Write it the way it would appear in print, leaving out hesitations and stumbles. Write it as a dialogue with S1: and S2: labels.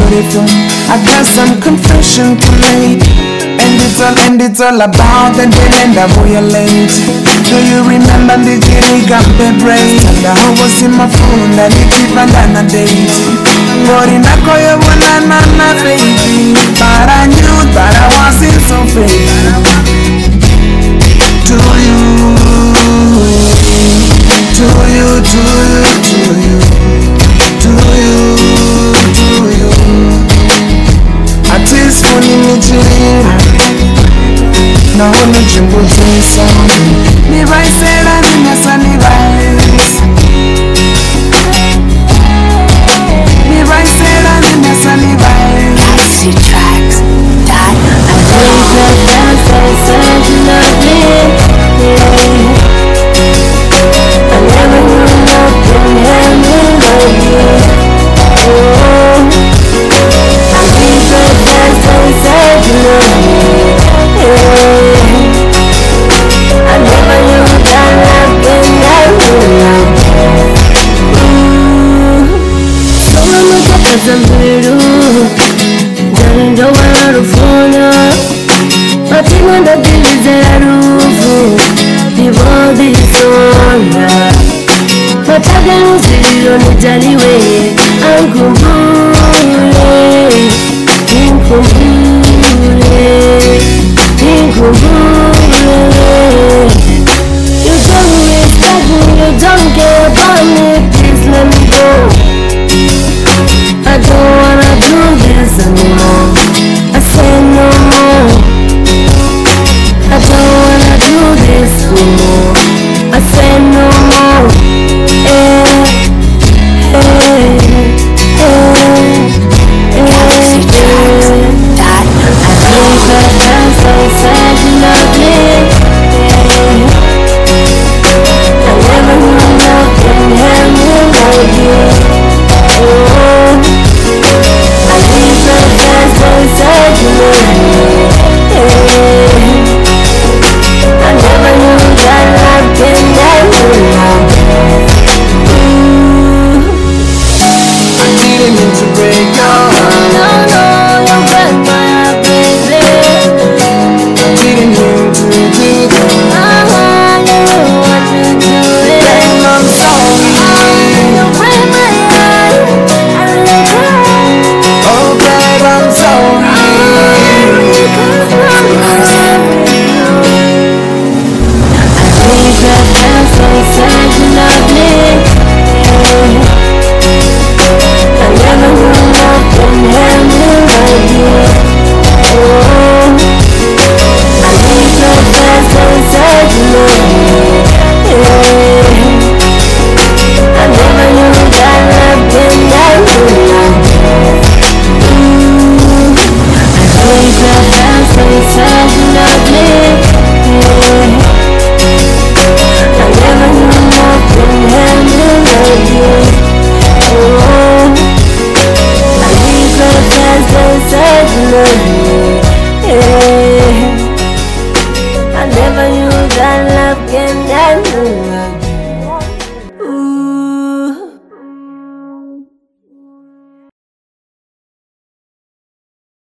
S1: beautiful. I got some confession to make, and it's all about the day and the boy late. Do you remember the Jerry Gambe braid? And I was in my phone and it even done a date. But in a coy banana baby, but I knew that I wasn't so faithful to you, to you, to you, to you, to you. A teaspoon in the gym. Now I'm not jumbo to me rice and in a sunny rice. Me rice and in a sunny rice.
S2: Galaxy tracks. I think the fast I said you love me. I never knew nothing had me like you. I think the fast I said you love me. I never knew that nothing had me like you. So I'm a couple of little. Don't want to phone up, but you want to be there. The world is on. But I can't see you on the way. I'm